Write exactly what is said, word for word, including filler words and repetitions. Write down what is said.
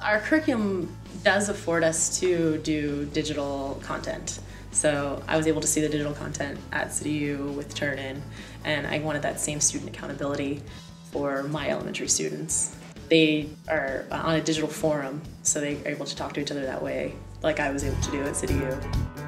Our curriculum does afford us to do digital content. So I was able to see the digital content at CityU with Turn-In, and I wanted that same student accountability for my elementary students. They are on a digital forum, so they are able to talk to each other that way, like I was able to do at CityU.